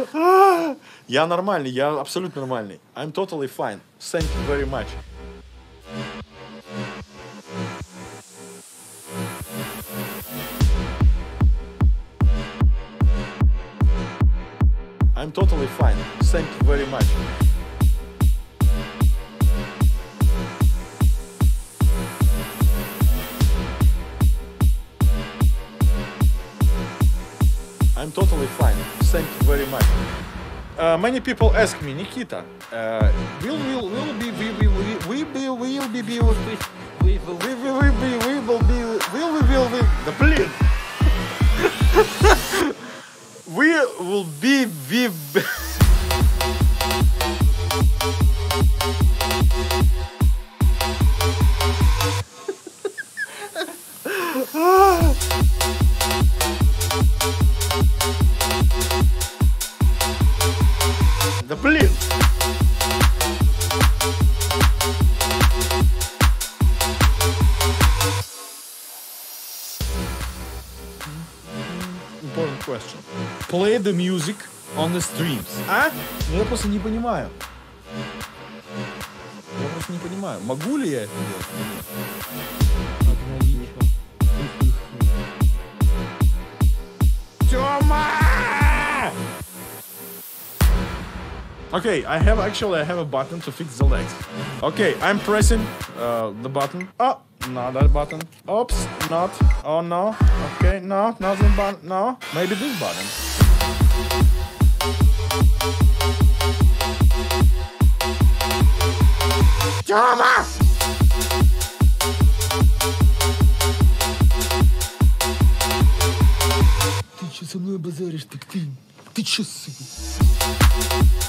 Я нормальный, я абсолютно нормальный. I'm totally fine. Thank you very much. I'm totally fine. Thank you very much. I'm totally fine. Thank you very much. Many people ask me, Nikita, will be да блин. We will be да блин. Important question. Play the music on the streams. А? Ну я просто не понимаю. Я просто не понимаю, могу ли я это делать? Тёма! Okay, I have a button to fix the legs. Okay, I'm pressing the button. Oh, not that button. Oops, not. Oh no. Okay, no, not the button. No, maybe this button. Тёма! Ты чё со мной базаришь, так ты чё, сука?